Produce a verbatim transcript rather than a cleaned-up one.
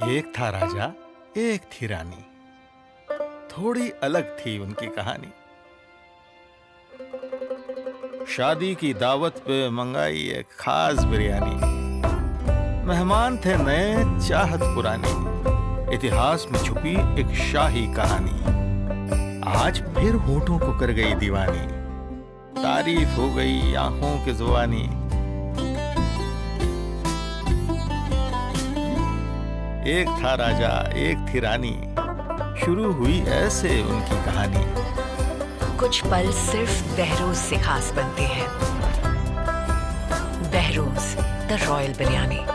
एक था राजा, एक थी रानी। थोड़ी अलग थी उनकी कहानी। शादी की दावत पे मंगाई एक खास बिरयानी। मेहमान थे नए, चाहत पुरानी। इतिहास में छुपी एक शाही कहानी आज फिर होठों को कर गई दीवानी। तारीफ हो गई आंखों की जुबानी। एक था राजा, एक थी रानी। शुरू हुई ऐसे उनकी कहानी। कुछ पल सिर्फ बहरोज से खास बनते हैं। Behrouz the royal biryani.